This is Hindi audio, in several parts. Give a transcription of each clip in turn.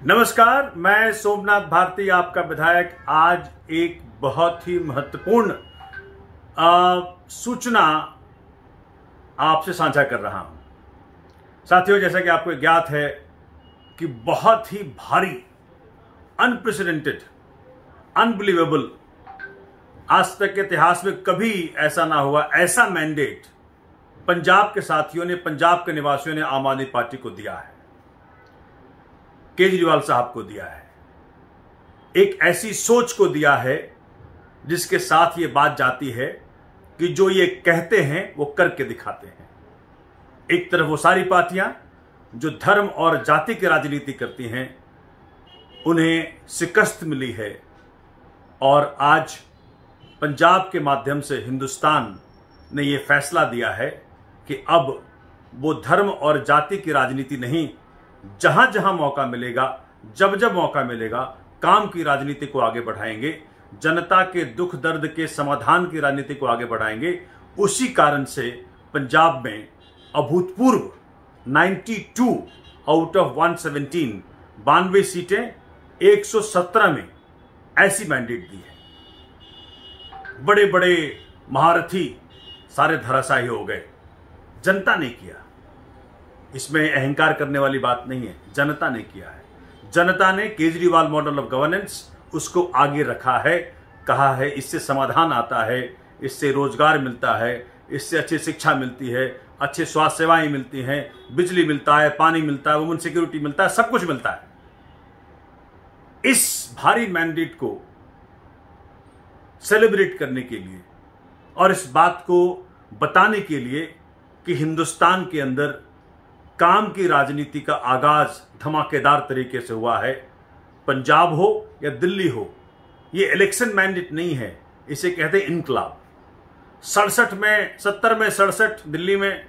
नमस्कार, मैं सोमनाथ भारती आपका विधायक आज एक बहुत ही महत्वपूर्ण सूचना आपसे साझा कर रहा हूं। साथियों, जैसा कि आपको ज्ञात है कि बहुत ही भारी, अनप्रेसिडेंटेड, अनबिलीवेबल, आज तक के इतिहास में कभी ऐसा ना हुआ, ऐसा मैंडेट पंजाब के साथियों ने, पंजाब के निवासियों ने आम आदमी पार्टी को दिया है, केजरीवाल साहब को दिया है। एक ऐसी सोच को दिया है जिसके साथ ये बात जाती है कि जो ये कहते हैं वो करके दिखाते हैं। एक तरफ वो सारी पार्टियां जो धर्म और जाति की राजनीति करती हैं, उन्हें शिकस्त मिली है और आज पंजाब के माध्यम से हिंदुस्तान ने ये फैसला दिया है कि अब वो धर्म और जाति की राजनीति नहीं, जहां जहां मौका मिलेगा, जब जब मौका मिलेगा, काम की राजनीति को आगे बढ़ाएंगे, जनता के दुख दर्द के समाधान की राजनीति को आगे बढ़ाएंगे। उसी कारण से पंजाब में अभूतपूर्व 92 आउट ऑफ 117 92 सीटें 117 में ऐसी मैंडेट दी है। बड़े बड़े महारथी सारे धराशायी हो गए, जनता ने किया। इसमें अहंकार करने वाली बात नहीं है, जनता ने किया है। जनता ने केजरीवाल मॉडल ऑफ गवर्नेंस उसको आगे रखा है, कहा है इससे समाधान आता है, इससे रोजगार मिलता है, इससे अच्छी शिक्षा मिलती है, अच्छी स्वास्थ्य सेवाएं मिलती हैं, बिजली मिलता है, पानी मिलता है, वुमेन सिक्योरिटी मिलता है, सब कुछ मिलता है। इस भारी मैंडेट को सेलिब्रेट करने के लिए और इस बात को बताने के लिए कि हिंदुस्तान के अंदर काम की राजनीति का आगाज धमाकेदार तरीके से हुआ है। पंजाब हो या दिल्ली हो, ये इलेक्शन मैंडेट नहीं है, इसे कहते हैं इनकलाब। 67 में 70 में 67 दिल्ली में,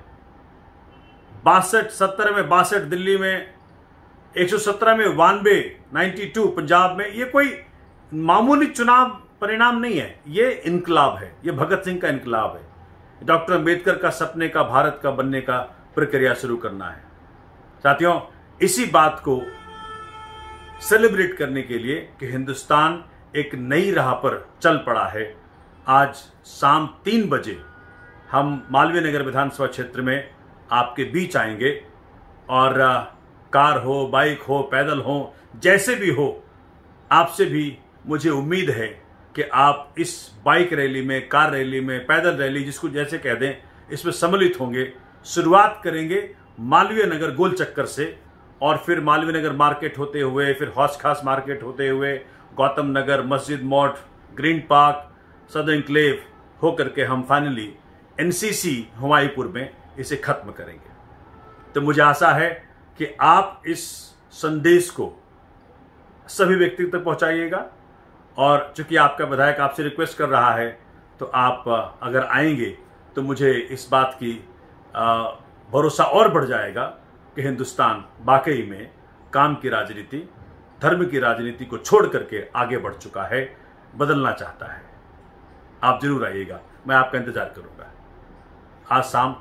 62 70 में 62 दिल्ली में, 117 में 92 पंजाब में, ये कोई मामूली चुनाव परिणाम नहीं है, ये इनकलाब है। ये भगत सिंह का इनकलाब है। डॉक्टर अंबेडकर का सपने का भारत का बनने का प्रक्रिया शुरू करना है। साथियों, इसी बात को सेलिब्रेट करने के लिए कि हिंदुस्तान एक नई राह पर चल पड़ा है, आज शाम 3 बजे हम मालवीय नगर विधानसभा क्षेत्र में आपके बीच आएंगे और कार हो, बाइक हो, पैदल हो, जैसे भी हो, आपसे भी मुझे उम्मीद है कि आप इस बाइक रैली में, कार रैली में, पैदल रैली, जिसको जैसे कह दें, इसमें सम्मिलित होंगे। शुरुआत करेंगे मालवीय नगर गोल चक्कर से और फिर मालवीय नगर मार्केट होते हुए, फिर हौस खास मार्केट होते हुए, गौतम नगर, मस्जिद मोड़, ग्रीन पार्क, सदर एन्क्लेव होकर के हम फाइनली एनसीसी हुमायूंपुर में इसे खत्म करेंगे। तो मुझे आशा है कि आप इस संदेश को सभी व्यक्ति तक पहुंचाइएगा और चूंकि आपका विधायक आपसे रिक्वेस्ट कर रहा है, तो आप अगर आएंगे तो मुझे इस बात की भरोसा और बढ़ जाएगा कि हिंदुस्तान वाकई में काम की राजनीति, धर्म की राजनीति को छोड़ करके आगे बढ़ चुका है, बदलना चाहता है। आप जरूर आइएगा, मैं आपका इंतजार करूंगा। आज शाम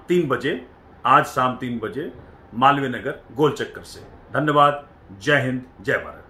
3 बजे मालवीय नगर गोल चक्कर से। धन्यवाद। जय हिंद, जय भारत।